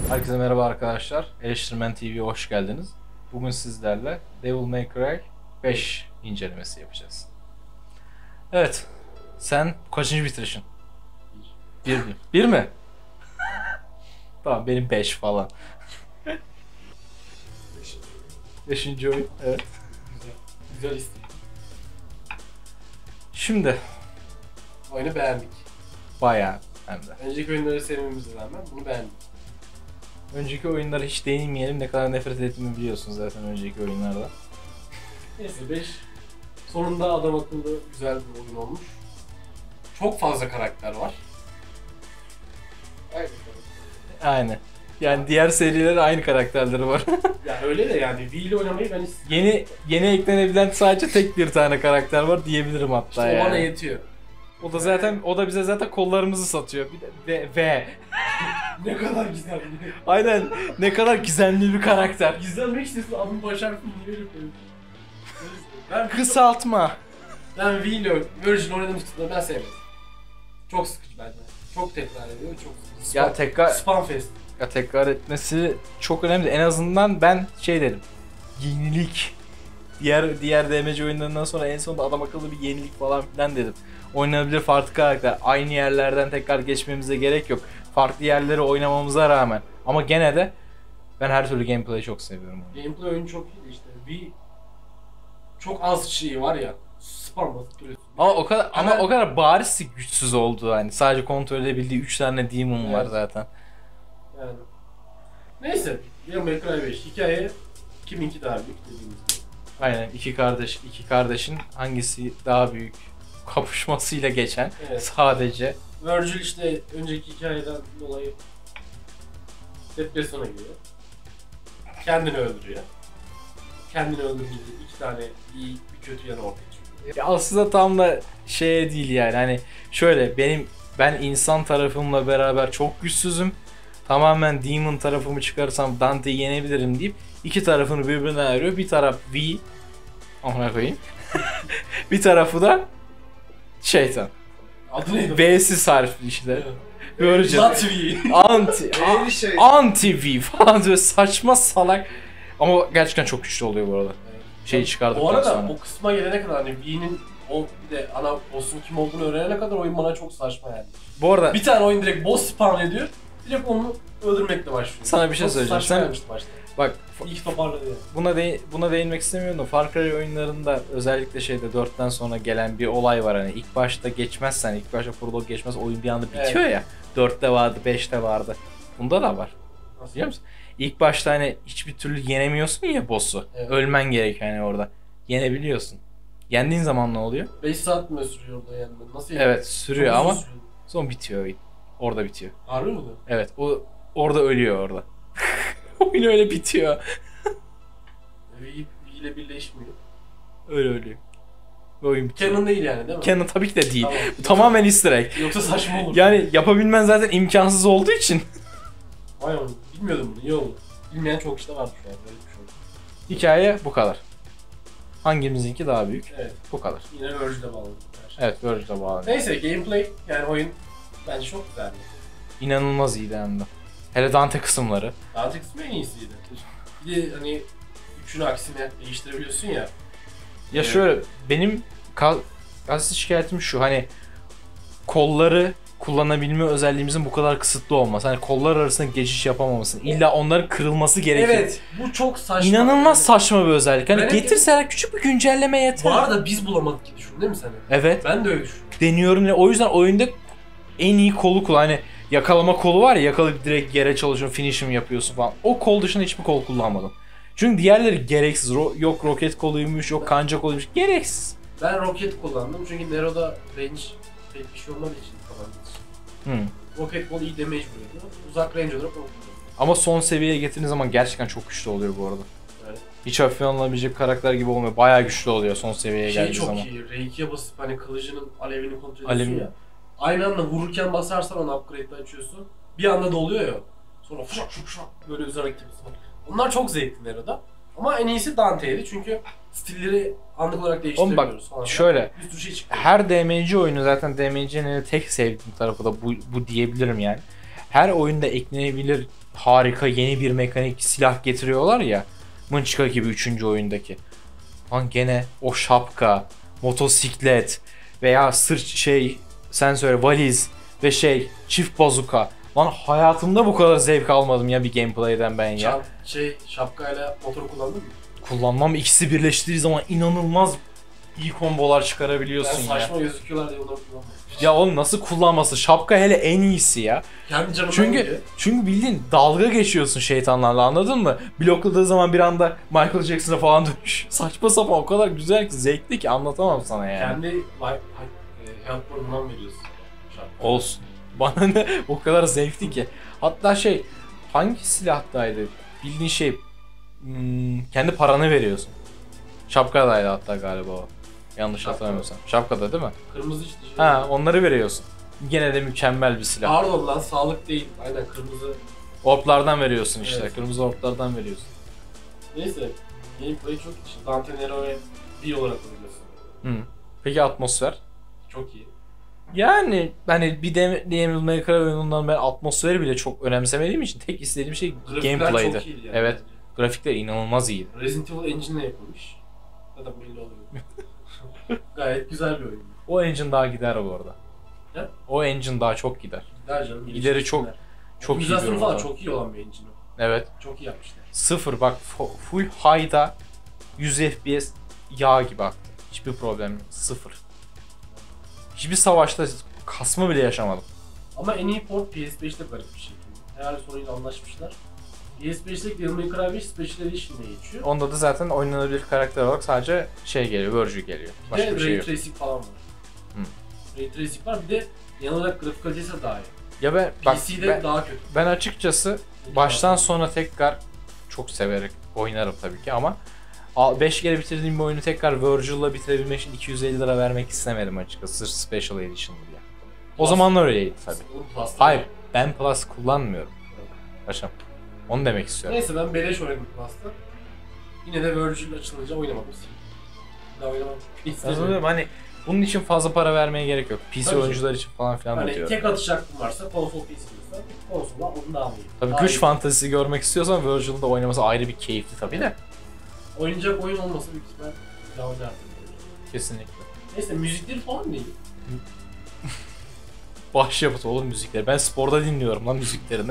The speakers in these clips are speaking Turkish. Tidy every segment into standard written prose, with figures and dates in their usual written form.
Herkese merhaba arkadaşlar. Eleştirmen TV'ye hoş geldiniz. Bugün sizlerle Devil May Cry 5 incelemesi yapacağız. Evet. Sen kaçıncı bitirişin? Bir mi? Bir mi? Tamam, benim 5 falan. Beşinci oyun. Evet. Güzel isim. Şimdi Oyunu beğendik. bayağı hem de. Önceki oyunları sevmemize rağmen bunu beğendik. Önceki oyunlara hiç değinmeyelim. Ne kadar nefret ettiğimi biliyorsunuz zaten önceki oyunlarda. Neyse 5. Sonunda adam akıllı güzel bir oyun olmuş. Çok fazla karakter var. Aynı karakter. Aynen. Yani diğer seriler aynı karakterleri var. Ya öyle de yani V ile oynamayı ben istiyorum. Yeni eklenebilen sadece tek bir tane karakter var diyebilirim hatta İşte yani. o bana yetiyor. O da bize zaten kollarımızı satıyor. Bir de ve. Ne kadar güzel. Aynen, ne kadar gizemli bir karakter. Gizlenmek istiyorsun adını baş harfini niye öyle koyuyorsun? Ben Kısaltma. Ben V ile Virgin oynadığım kısımda ben sevmedim. Çok sıkıcı bence. Çok tekrar ediyor, çok sıkıcı. Ya tekrar etmesi çok önemli. En azından ben şey dedim. Yenilik. Diğer DMC oyunlarından sonra en sonunda adam akıllı bir yenilik falan filan dedim. Oynanabilir farklı karakter. Aynı yerlerden tekrar geçmemize gerek yok. Farklı yerleri oynamamıza rağmen. Ama gene de ben her türlü gameplay'i çok seviyorum. Gameplay oyunu çok iyi işte. V çok az şey var ya. Spam basıp duruyorsun. Ama o kadar bariz güçsüz oldu hani. Sadece kontrol edebildiği 3 tane demon var Evet. zaten. Yani. Neyse. Devil May Cry 5 hikaye kiminki daha büyük dediğimiz gibi. Aynen, iki kardeşin hangisi daha büyük kapışmasıyla geçen Evet. sadece. Virgil işte önceki hikayeden dolayı depresyona giriyor. Kendini öldürüyor. Kendini öldürdüğünde iki tane iyi bir kötü yanı ortaya çıkıyor. Ya aslında tam da şey değil yani, hani şöyle ben insan tarafımla beraber çok güçsüzüm. Tamamen demon tarafımı çıkarsam Dante'yi yenebilirim deyip iki tarafını birbirinden ayırıyor. Bir taraf V, amına koyayım. Bir tarafı da şeytan. Adı neydi? V'siz harfli işte. Evet. Virgil. Not V. Anti V falan böyle saçma salak. Ama gerçekten çok güçlü oluyor bu arada. Şeyi çıkardıktan Bu arada sonra. o kısma gelene kadar hani V'nin o bir de ana boss'un kim olduğunu öğrenene kadar oyun bana çok saçma yani. Bu arada Bir tane oyun direkt boss spawn ediyor. Direkt onu öldürmekle başlıyor. Sana bir şey Çok söyleyeceğim. saçma Sen- gelmişti başta. bak, İlk toparladı yani. buna değinmek istemiyorum da Far Cry oyunlarında özellikle şeyde 4'ten sonra gelen bir olay var, hani ilk başta geçmezsen, ilk başta prolog geçmez, oyun bir anda bitiyor Evet. ya. 4'te vardı, 5'te vardı. Bunda da var. Nasıl? Biliyor musun? İlk başta hani hiçbir türlü yenemiyorsun ya boss'u. Evet. Ölmen gerek hani orada. Yenebiliyorsun. Yendiğin zaman ne oluyor? 5 saat mi sürüyor orada yani? Nasıl yani? Evet, sürüyor Çok uzun ama sürüyor. sonra bitiyor oyun. Orada bitiyor. Harbi mi? Evet, o orada ölüyor orada. Oyun öyle bitiyor. V ile birleşmiyor. Öyle ölüyor. Ve oyun bitiyor. Canon değil yani değil mi? Canon tabii ki de değil. Tamam. Bu tamamen easter egg. Yoksa saçma olur. Yani yapabilmen zaten imkansız olduğu için. Vay oğlum. Bilmiyordum bunu. İyi oldu. Bilmeyen çok işte vardı şu an. Böyle bir şey oldu. Hikaye bu kadar. Hangimizinki daha büyük? Evet. Bu kadar. Yine Virgil'e bağladık her şey. Evet, Virgil'e bağlı. Neyse gameplay yani oyun bence çok güzeldi. İnanılmaz iyiydi hem de. Hele Dante kısımları. Dante kısmı en iyisiydi. Bir de hani üçünü aksine değiştirebiliyorsun ya. Ya Evet. şöyle, benim asıl şikayetim şu, hani kolları kullanabilme özelliğimizin bu kadar kısıtlı olması. Hani kollar arasında geçiş yapamamasın. İlla onların kırılması gerekiyor. Evet, bu çok saçma. İnanılmaz Yani saçma bir özellik. Hani Ben hep- getirseler küçük bir güncelleme yeter. Bu arada biz bulamadık ki düşün değil mi sen? Evet. Ben de öyle düşünüyorum. Deniyorum ya. O yüzden oyunda en iyi kolu kullan. Hani yakalama kolu var ya, yakalayıp direkt yere çalışıyorsun, finish'im yapıyorsun falan. O kol dışında hiçbir kol kullanmadım. Çünkü diğerleri gereksiz. Yok roket koluymuş, yok kanca koluymuş. Gereksiz. Ben roket kullandım çünkü Nero'da range pek bir şey olmadığı için kullandım. Roket kol iyi damage vuruyordu. Uzak range olarak onu kullandım. Ama son seviyeye getirdiğiniz zaman gerçekten çok güçlü oluyor bu arada. Evet. Hiç hafife alınabilecek karakter gibi olmuyor. Bayağı güçlü oluyor son seviyeye Şey geldiği çok zaman. iyi. R2'ye basıp hani kılıcının alevini kontrol Alev- ediyorsun ya. Aynı anda vururken basarsan onu upgrade'de açıyorsun. Bir anda doluyor ya. Sonra fışak fışak fışak böyle özel aktivitesi var. Onlar çok zevkli Nero'da. Ama en iyisi Dante'ydi çünkü stilleri anlık olarak Oğlum değiştirebiliyoruz bak falan. şöyle, Bir sürü şey çıktı. her DMC oyunu, zaten DMC'nin tek sevdiğim tarafı da bu diyebilirim yani. Her oyunda eklenebilir harika yeni bir mekanik silah getiriyorlar ya. Mınçka gibi 3. oyundaki. Lan gene o şapka, motosiklet veya sırt sen söyle valiz ve çift bazuka. Lan hayatımda bu kadar zevk almadım ya bir gameplay'den ben ya. Şapkayla motor kullandın mı? Kullanmam, ikisi birleştiği zaman inanılmaz iyi kombolar çıkarabiliyorsun ya. Saçma gözüküyorlar diye onları kullanmam. Ya oğlum nasıl kullanması? Şapka hele en iyisi ya. Kendi canımdan geliyor. Çünkü bildiğin dalga geçiyorsun şeytanlarla, anladın mı? Blokladığı zaman bir anda Michael Jackson'a falan dönüş. Saçma sapan, o kadar güzel ki, zevkli ki anlatamam sana yani. Kendi hayatlarından veriyorsun. Şapka. Olsun. Bana ne o kadar zevkli ki. Hatta hangi silahtaydı? Bildiğin kendi paranı veriyorsun. Şapkadaydı hatta galiba o. Yanlış hatırlamıyorsam. Şapkada değil mi? Kırmızı işte. Ha, onları veriyorsun. Gene de mükemmel bir silah. Pardon lan, sağlık değil. Aynen, kırmızı. Orplardan veriyorsun işte. Evet. Kırmızı orplardan veriyorsun. Neyse. Gameplay çok iyi. Dante Nero'ya bir olarak oynuyorsun. Hı. Peki atmosfer? Çok iyi. Yani hani bir Devil May Cry oyunundan ben atmosferi bile çok önemsemediğim için tek istediğim şey Grafikler gameplay'di. çok iyiydi yani. Evet. Grafikler inanılmaz iyiydi. Resident Evil Engine'le yapılmış. Zaten belli oluyor. Gayet güzel bir oyun. O engine daha gider bu arada. Ne? O engine daha çok gider. Gider canım. Gideri çok iyi bir Optimizasyonu falan oyun. çok iyi olan bir engine o. Evet. Çok iyi yapmışlar. Sıfır bak, full high'da 100 FPS yağ gibi aktı. Hiçbir problem yok. Sıfır. Hiçbir savaşta kasma bile yaşamadım. Ama en iyi port PS5'te garip bir şekilde. Herhalde Sony'yle anlaşmışlar. PS5'teki Devil May Cry 5 Special Edition'da geçiyor. Onda da zaten oynanabilir karakter olarak sadece geliyor, Virgil geliyor. Başka Bir bir de şey Ray yok. Tracing falan var. Ray Tracing var, bir de genel olarak grafik kalitesi de daha iyi. Ya PC'de daha kötü. ben açıkçası baştan sona tekrar çok severek oynarım tabii ki ama 5 kere bitirdiğim bir oyunu tekrar Virgil'la bitirebilmek için 250 lira vermek istemedim açıkçası, sırf Special Edition diye. O zamanlar öyleydi tabii. Hayır, ben Plus kullanmıyorum. Paşam. Onu demek istiyorum. Neyse, ben beleş oynadım Plus'ta. Yine de Virgil açılınca oynamadım. Daha oynamam. Anladım, hani bunun için fazla para vermeye gerek yok. PC Tabii oyuncular için falan filan da hani diyorum. tek atış hakkın varsa konsol PC istiyorsan konsolla onu da almayayım. Tabii Daha güç iyi. fantezisi görmek istiyorsan Virgil'ın da oynaması ayrı bir keyifli tabii de. Oynayacak oyun olmasa büyük ihtimal daha oynardım. Kesinlikle. Neyse, müzikleri falan değil. Başyapıt olur müzikleri. Ben sporda dinliyorum lan müziklerini.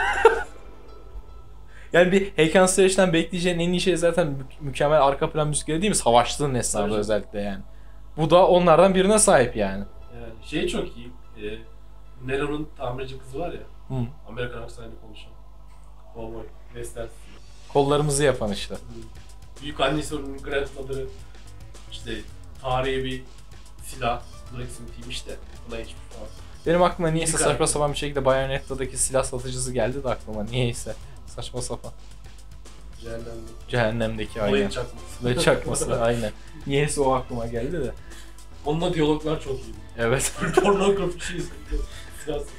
Yani bir Hack and Slash'ten bekleyeceğin en iyi şey zaten mükemmel arka plan müzikleri değil mi? Savaştığın esnada Tabii. özellikle yani. Bu da onlardan birine sahip yani. Yani çok iyi. Nero'nun tamirci kızı var ya. Hı. Amerikan aksanıyla konuşan. Cowboy. Western. Kollarımızı yapan işte. Büyük annesi onun grandmother'ı işte tarihi bir silah blacksmith'iymiş de buna geçmiş falan. Benim aklıma niyeyse İyi saçma karakter. sapan bir şekilde Bayonetta'daki silah satıcısı geldi de aklıma niyeyse. Saçma sapan. Cehennemde. Cehennemdeki Olayın aynen. çakması. Ve çakması aynen. Niyeyse o aklıma geldi de. Onunla diyaloglar çok iyi. Evet. Pornografik şey sıkıntı. Silah sıkıntı.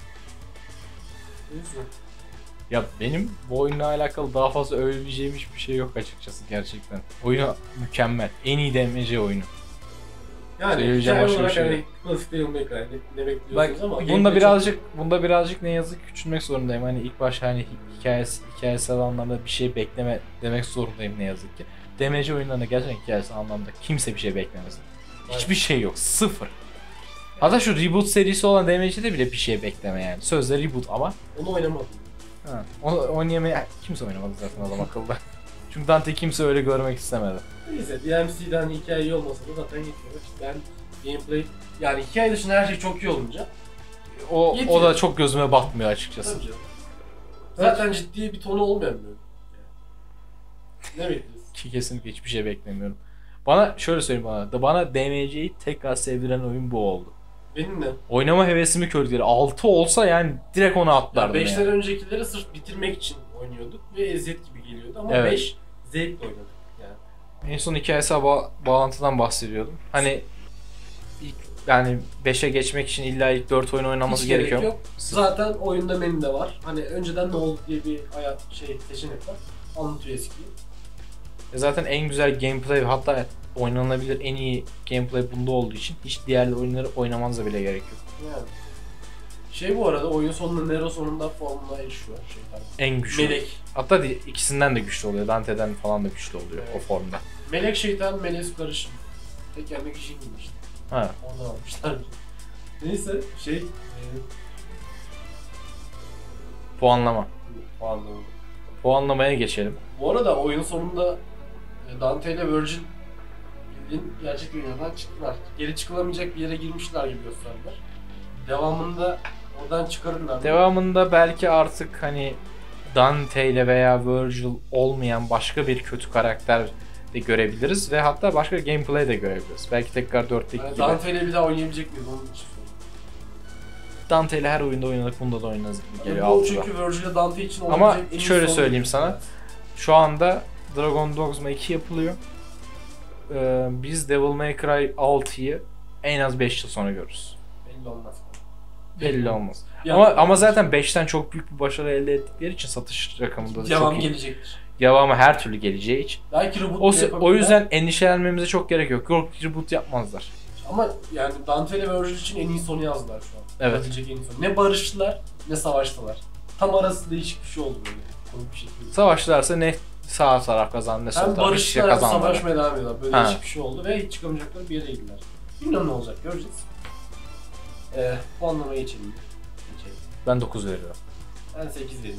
Neyse. Ya benim bu oyunla alakalı daha fazla övüleceğim hiçbir şey yok açıkçası gerçekten. Oyunu mükemmel. En iyi DMC oyunu. Yani Söyleyeceğim hikaye başka bir olarak şey hani yok. klasik Devil May Cry ne Bak bekliyorsunuz ama bunda birazcık ne yazık ki küçülmek zorundayım. Hani ilk başta hani hikayesel anlamda bir şey bekleme demek zorundayım ne yazık ki. DMC oyunlarında gerçekten hikayesel anlamda kimse bir şey beklemez. Hiçbir şey yok. Sıfır. Hatta şu reboot serisi olan DMC'de bile bir şey bekleme yani. Sözde reboot ama onu oynamadım. ha, onu oynayamaya kimse oynamadı zaten adam akıllı. Çünkü Dante kimse öyle görmek istemedi. Neyse, DMC'den hikaye iyi olmasa da zaten yetiyor. Ben gameplay, yani hikaye dışında her şey çok iyi olunca O yetiyor. da çok gözüme batmıyor açıkçası. tabii canım. Zaten ciddi bir tonu olmayan bir oyun. Ne bekliyorsun? Ki kesinlikle hiçbir şey beklemiyorum. Bana şöyle söyleyeyim bana DMC'yi tekrar sevdiren oyun bu oldu. Benim de. Oynama hevesimi körükleri. 6 olsa yani direkt ona atlardım 5'ten yani. öncekileri sırf bitirmek için oynuyorduk ve eziyet gibi geliyordu ama Evet. 5 zevkle oynadık yani. En son hikayesel bağlantıdan bahsediyordum. Hani yani 5'e geçmek için illa ilk 4 oyun oynaması Hiç gerek gerekiyor. yok. Zaten oyunda menüde var. Hani önceden ne oldu diye bir seçenek var. Anlatıyor eskiyi. Zaten en güzel gameplay, hatta oynanabilir en iyi gameplay bunda olduğu için hiç diğer oyunları oynamanıza bile gerek yok. Yani. Bu arada oyun sonunda Nero sonunda formuna erişiyor. En güçlü. Melek. Hatta ikisinden de güçlü oluyor. Dante'den falan da güçlü oluyor o formda. Melek şeytan, melez karışım. Tek gelmek için işte. Ha. Oradan almışlar. Neyse Puanlama. Puanlama. Puanlamaya geçelim. Bu arada oyun sonunda Dante ile Virgil bildiğin gerçek dünyadan çıktılar. Geri çıkılamayacak bir yere girmişler gibi gösterdiler. Devamında oradan çıkarırlar mı? Devamında belki artık hani Dante ile veya Virgil olmayan başka bir kötü karakter de görebiliriz ve hatta başka gameplay de görebiliriz. Belki tekrar 4'teki Yani gibi. Dante ile bir daha oynayabilecek miyiz onun için soruyorum. Dante ile her oyunda oynadık, bunda da oynarız gibi geliyor Bu altıda. çünkü Virgil ile Dante için Ama olabilecek en iyi şöyle son söyleyeyim bir sana. evet. Şu anda Dragon Dogma 2 yapılıyor. Biz Devil May Cry 6'yı en az 5 yıl sonra görürüz. Belli olmaz. Belli olmaz. Yani, Ama zaten 5'ten çok büyük bir başarı elde ettikleri için satış rakamında devam çok iyi. gelecektir. Devamı her türlü geleceği için. Belki reboot O yapabilirler. yüzden endişelenmemize çok gerek yok. Yok, reboot yapmazlar. Ama yani Dante ile Virgil için en iyi sonu yazdılar şu an. Evet. Yazabilecek en iyi sonu. Ne barıştılar ne savaştılar. Tam arası değişik bir şey oldu böyle. Komik bir şekilde. Savaşlarsa ne sağ taraf kazandı ne sol Hem taraf hiç barıştılar hem kazanmadı. savaşmaya devam ediyorlar. Böyle Ha. değişik bir şey oldu ve hiç çıkamayacakları bir yere girdiler. Bilmiyorum ne olacak, göreceğiz. Puanlamaya geçelim. Ben 9 veriyorum. Ben 8 vereyim.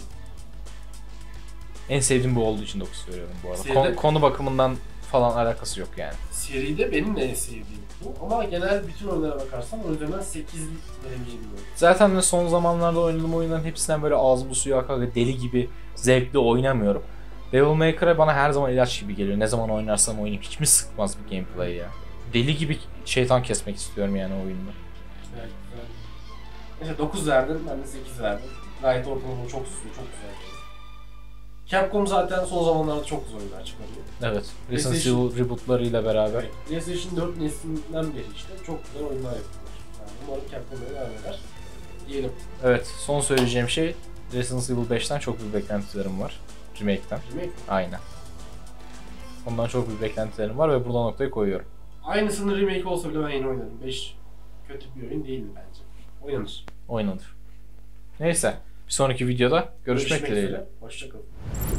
En sevdiğim bu olduğu için 9 veriyorum bu arada. Seride- Konu bakımından falan alakası yok yani. Seride benim de en sevdiğim bu. Ama genel bütün oyunlara bakarsam onun üzerinden 8 verebileceğim bir oyun. Zaten de son zamanlarda oynadığım oyunların hepsinden böyle ağzı bu suyu akar deli gibi zevkli oynamıyorum. Devil May Cry bana her zaman ilaç gibi geliyor. Ne zaman oynarsam oynayayım. Hiç mi sıkmaz bir gameplay ya? Deli gibi şeytan kesmek istiyorum yani oyunda. Evet, güzel. Neyse 9 verdim, ben de 8 verdim. Gayet ortalama çok güzel. Capcom zaten son zamanlarda çok güzel oyunlar çıkarıyor. Evet. Resident Evil rebootlarıyla beraber. Evet. PlayStation 4 neslinden beri işte çok güzel oyunlar yapıyorlar. Yani umarım Capcom böyle devam eder. Diyelim. Evet. Son söyleyeceğim şey Resident Evil 5'ten çok büyük beklentilerim var. Remake'ten. Remake mi? Aynen. Ondan çok büyük beklentilerim var ve buradan noktayı koyuyorum. Aynısının remake olsa bile ben yine oynarım. 5 kötü bir oyun değildi bence. Oynanır. Oynanır. Neyse. Bir sonraki videoda görüşmek dileğiyle. Hoşçakalın.